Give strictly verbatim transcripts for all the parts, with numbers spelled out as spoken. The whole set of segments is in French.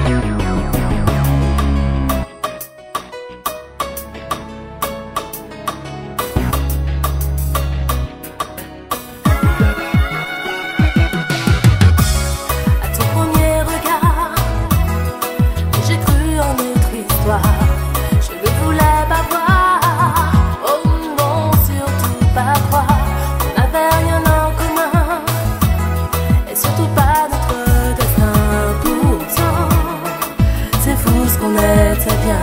Je ne voulais pas voir, oh non, surtout pas croire qu'on n'avait rien en commun, et surtout pas notre destin. Pourtant, c'est fou ce qu'on était bien.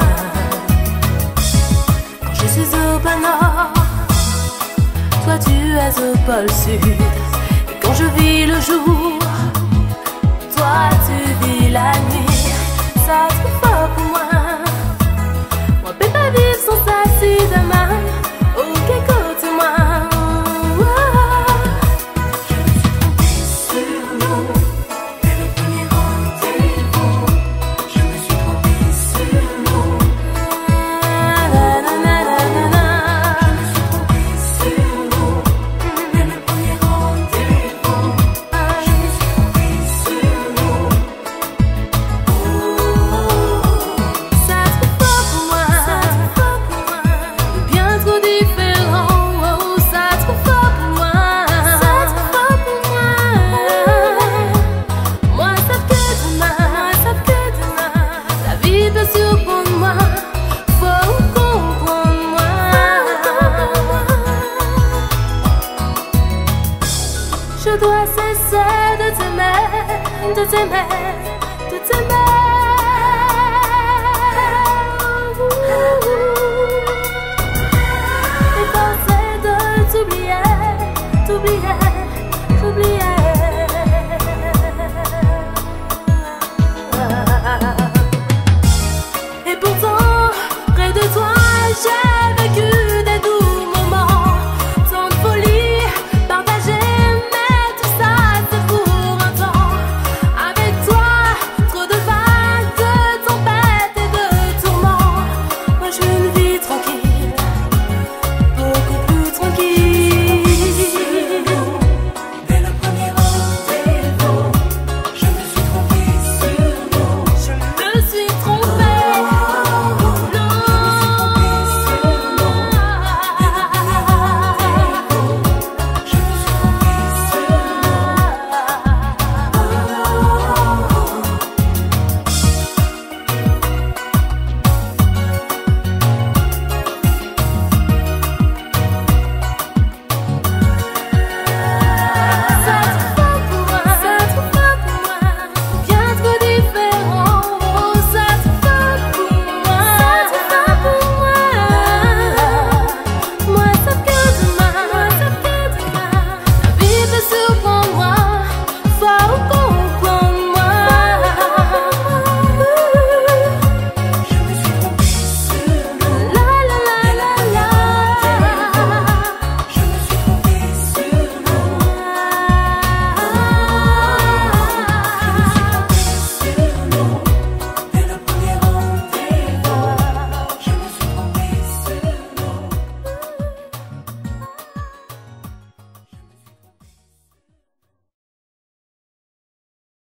Quand je suis au pôle Nord, toi tu es au pôle Sud, et quand je vis le jour, toi tu vis la nuit. Ça se fait fort pour moi. Moi, je peux pas vivre sans ça si demain. Ok, écoute-moi. Je me suis trompée sur nous dès le premier rendez-vous. Je me suis trompée sur nous. Je me suis trompée sur nous dès le premier rendez-vous. Je me suis trompée sur nous. Je dois cesser de t'aimer, de t'aimer.